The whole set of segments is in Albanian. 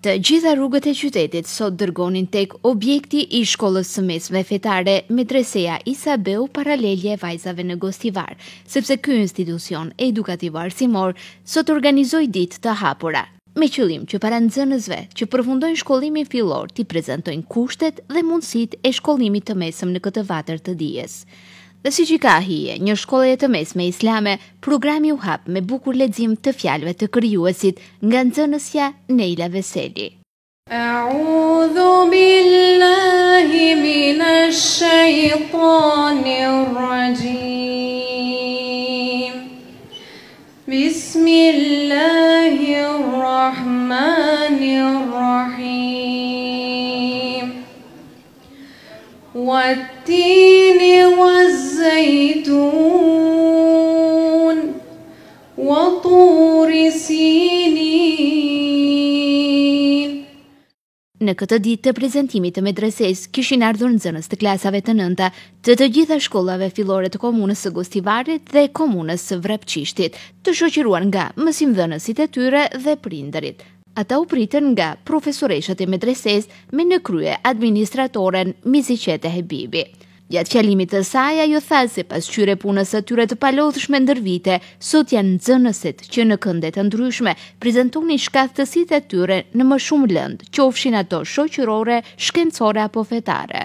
Të gjitha rrugët e qytetit sot dërgonin tek objekti i shkollës së mesme fetare Medreseja Isabeu paralelje vajzave në Gostivar, sepse ky institucion edukativ arsimor sot organizoi ditë të hapura, me qëllim që para nxënësve që përfundojnë shkollimin fillor t'i prezantojnë kushtet dhe mundësitë e shkollimit të mesëm në këtë vatër të dijes. Dhe si që ka hije, një shkolle të mesme islame, programi u hap me bukur lexim të fjalëve të krijuesit nga nxënësja Neila Veseli. A'udhu billahi minash shaitanir rajim. Bismillahirrahmanirrahim. والتين والزيتون وطور سينين. Në këtë ditë të prezantimit të medreses, kishin ardhur nxënës të klasave të nënta të gjitha shkollave fillore të komunës së Gostivarit dhe komunës së Vrapçishtit, të shoqëruar nga mësimdhënësit e tyre dhe prindërit. Ata u pritën nga profesoreshët e medreses me në krye administratoren Miziqete Hebibi. Gjatë fjalimit të saj, ajo tha se pas qyre punës së tyre të palodhshme ndër vite, sot janë nxënësit që në kënde të ndryshme prezantonin shkathësitë e tyre në më shumë lëndë, qofshin ato shoqërore, shkencore apo fetare.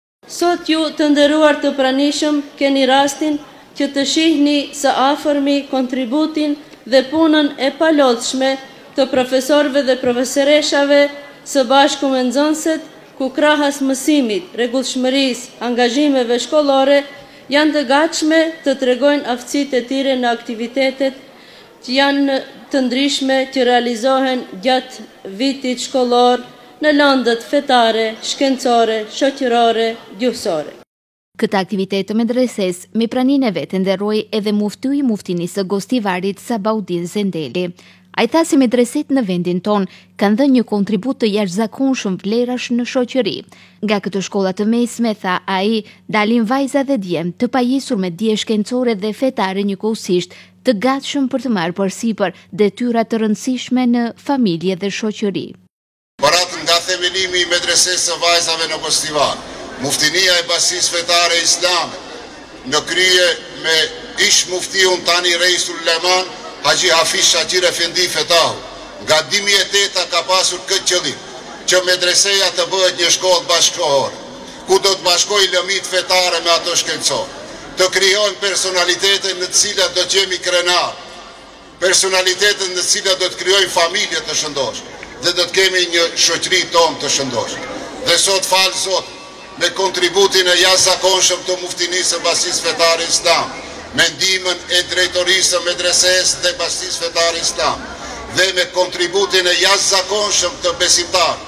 Sot ju të nderuar të pranishëm keni rastin që të shihni së afërmi kontributin dhe punën e palodhshme të profesorëve dhe profesoreshave së bashku me nxënësit, ku krahas mësimit, rregullshmërisë, angazhimeve shkollore, janë të gatshme të tregojnë aftësitë e tyre në aktivitetet që janë të ndryshme që realizohen gjatë vitit shkollor në lëndët fetare, shkencore, shoqërore, gjuhësore. Këtë aktivitet të medreses me praninë e vet nderoi edhe muftyi i muftinisë së Gostivarit Sabaudin Zendeli. Ai tha se medreset në vendin ton kanë dhënë një kontribut të jashtëzakonshëm vlerash në shoqëri. Nga këto shkolla të mesme, tha ai, dalin vajza dhe djem të pajisur me dije shkencore dhe fetare njëkohësisht, të gatshëm për të marrë përsipër detyra të rëndësishme në familje dhe shoqëri. Barat nga themelimi i medresesë së vajzave në Gostivar, muftinia e Basisë Fetare Islame, në krye me ish muftiun tani Reisul Leman, Haji Hafiz Shaqir Efendi Fetahu, nga 2008 ka pasur këtë qëllim, që medreseja të bëhet një shkollë bashkëkohore, ku do të bashkojë lëmit fetare me ato shkencore, të krijojnë personalitete në të cilat do të jemi krenar, personalitete në të cilat do të krijojnë familje të shëndoshme, dhe do të kemi një shoqëri tonë të shëndoshme. Dhe sot falë Zot, me kontributin e jashtëzakonshëm të muftinisë së Basisë Fetare Islam, me ndihmën e drejtorisë së medresesë dhe Basisë Fetare Islam dhe me kontributin e jashtëzakonshëm të besimtarë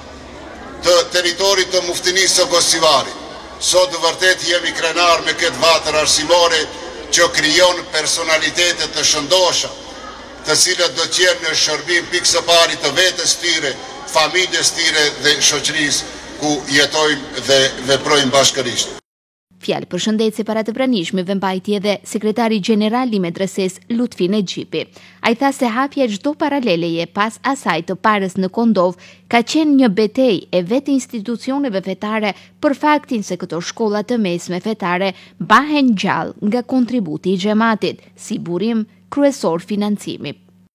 të teritorit të muftinisë së Gostivarit. Sot vërtet jemi krenar me këtë vatër arsimore që krijon personalitete të shëndosha, të cilët do të jenë në shërbim pikë së pari të vetes tyre, familjes tyre dhe shoqërisë ku jetojmë dhe veprojmë bashkërisht. Fjalë përshëndetje para të pranishmeve mbajti edhe sekretari gjeneral i medreses Lutfi Nexhipi. Ai tha se hapja e çdo paraleleje pas asaj të parës në Kondov ka qenë një betejë e vetë institucioneve fetare për faktin se këto shkolla të mesme fetare bahen gjallë nga kontributi i xhamatit, si burim kryesor financimi.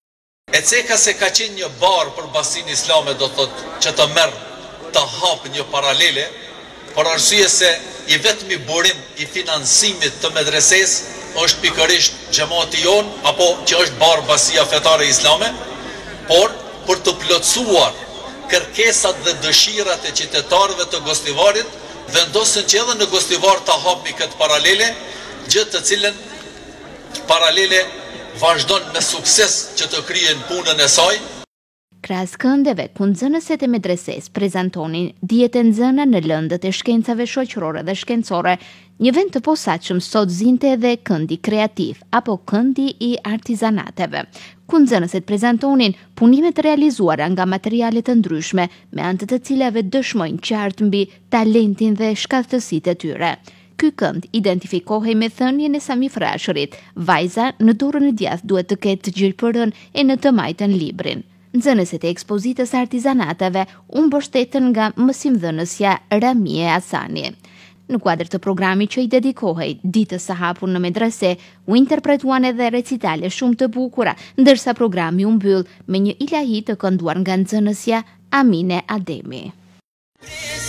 E ceka se ka qenë një barë për Basinë Islame, do thotë që të merr të hapë një paralele, por arsye se i vetmi burim i financimit të medreses është pikërisht xhamati jon, apo që është barë Basia Fetare Islame, por për të plotësuar kërkesat dhe dëshirat e qytetarëve të Gostivarit, vendosën që edhe në Gostivar të hapni këtë paralele, gjë të cilën paralele vazhdon me sukses që të krijen punën e saj. Krahas këndeve, ku nxënësit e medreses prezantonin dijet e nxëna në lëndët e shkencave shoqërore dhe shkencore, një vend të posaçëm sot zinte edhe këndi kreativ apo këndi i artizanateve, ku nxënësit prezantonin punimet të realizuara nga materiale të ndryshme, me anë të cilave dëshmojnë qartë mbi talentin dhe shkathësitë e tyre. Ky kënd identifikohej me thënien e Sami Frashërit, vajza në dorën e djathtë duhet të ketë gjilpërën e në të majtën librin. nxënësit e ekspozitës artizanateve u mbështetën nga mësimdhënësja Ramie Hasani. Në kuadër të programit që i dedikohej ditës së hapur në medrese, u interpretuan edhe recitale shumë të bukura, ndërsa programi u mbyll me një ilahi të kënduar nga nxënësja Amine Ademi.